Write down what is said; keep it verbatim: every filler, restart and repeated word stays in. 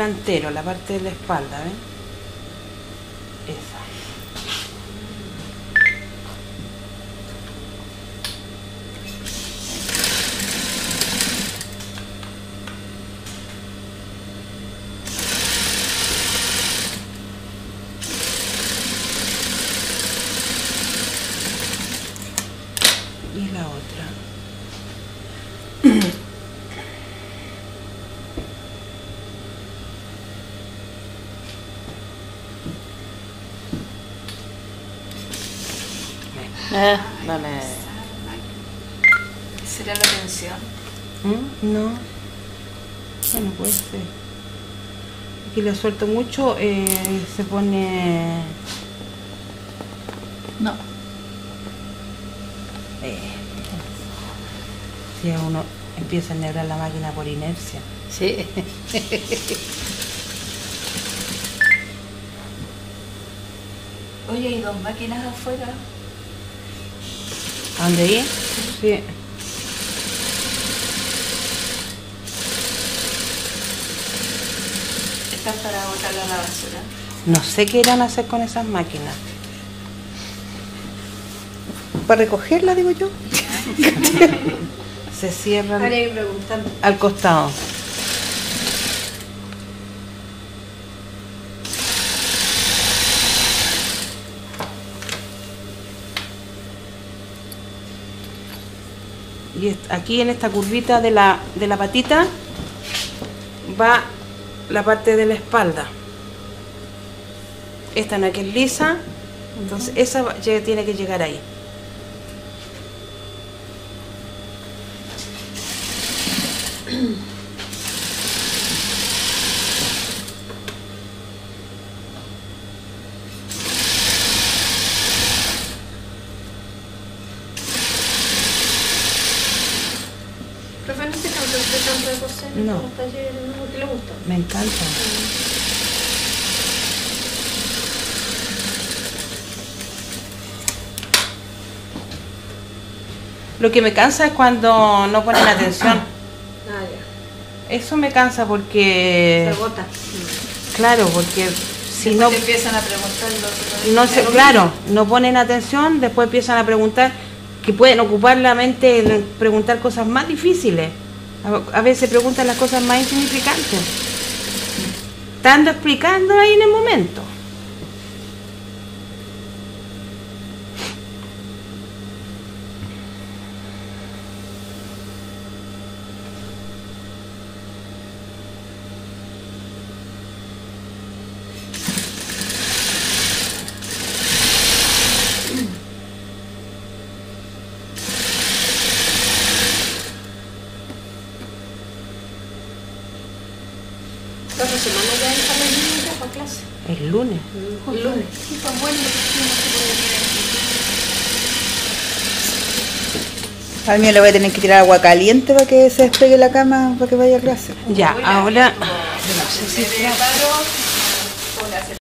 delantero, la parte de la espalda, ¿ven? Esa. Y la otra. Eh, dale. ¿Qué será la tensión? ¿Mm? No. Bueno, puede ser. Aquí le suelto mucho, eh, se pone... No. Eh, si uno empieza a enhebrar la máquina por inercia. Sí. Oye, ¿hay dos máquinas afuera? ¿A dónde ir? Sí. ¿Están para botarla a la basura? No sé qué irán a hacer con esas máquinas. Para recogerla, digo yo. Se cierran Habría que preguntar. al costado. Y aquí en esta curvita de la, de la patita va la parte de la espalda. Esta no es que es lisa, entonces esa ya tiene que llegar ahí. Profe, ¿no se cansa usted tanto de coser? No. ¿En los talleres? ¿No? ¿Qué le gusta? Me encanta. Lo que me cansa es cuando no ponen atención. Ah, ya. Eso me cansa porque... Se agota. Claro, porque si Después no... te empiezan a preguntar lo que No sé, claro, no ponen atención, después empiezan a preguntar, que pueden ocupar la mente en preguntar cosas más difíciles. A, a veces preguntan las cosas más insignificantes. Estando explicando ahí en el momento. La otra semana ya están los niños ya para clase. El lunes. El lunes. Sí, tan bueno que no se puede venir aquí. Al mío le voy a tener que tirar agua caliente para que se despegue la cama para que vaya a clase. Ya, Uy, ahora... no sé si preparo.